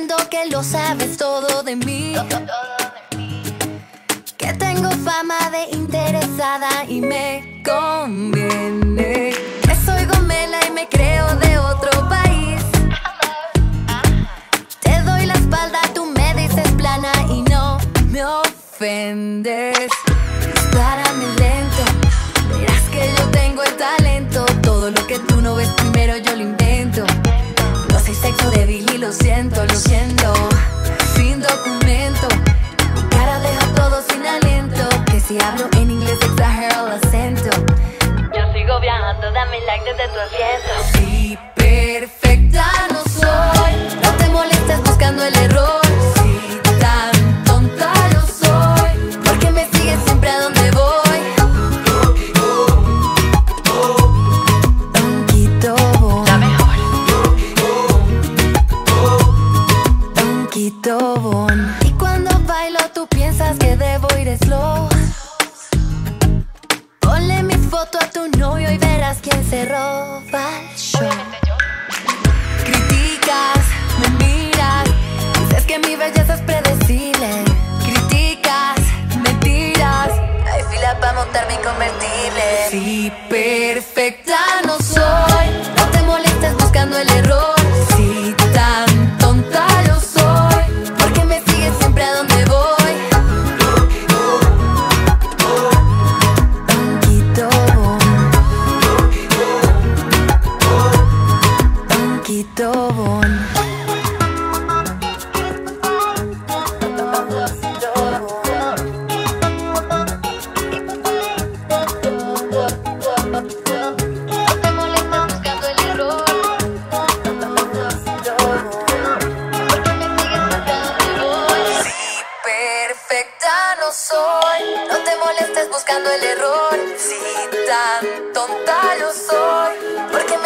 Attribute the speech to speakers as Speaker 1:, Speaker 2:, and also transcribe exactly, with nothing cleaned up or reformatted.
Speaker 1: diciendo que lo sabes todo de mí, que tengo fama de interesada y me conviene, que soy gomela y me creo de otro país. Te doy la espalda, tú me dices plana y no me ofendes. Dispárame lento, verás que yo tengo el talento. Todo lo que tú no ves primero yo lo invento. No soy sexo débil y lo siento, lo siento. Sin documento, mi cara deja todo sin aliento. Que si hablo en inglés exagero el acento.
Speaker 2: Yo sigo viajando, dame like desde tu asiento.
Speaker 1: Si perfecta no soy, no te molestes buscando el error. Si tan tonta lo soy, porque me sigues siempre a donde voy. Donquito Bon,
Speaker 2: La mejor.
Speaker 1: Donquito Bon. Y cuando bailo tú piensas que debo ir slow. Ponle mi foto a tu novio y verás quién se roba el show.
Speaker 2: Obviamente yo.
Speaker 1: Criticas, me miras, dices que mi belleza es predecible. Criticas, mentiras, hay fila para montar mi convertible. Si perfecta no soy, no te molestes buscando el error. Si tan tonta lo soy, porque me sigues siempre a donde voy. Donquito Bon, Donquito Bon. No te molestes buscando el error, porque me sigues siempre a donde voy. Si perfecta no soy, no te molestes buscando el error. Si tan tonta lo soy, porque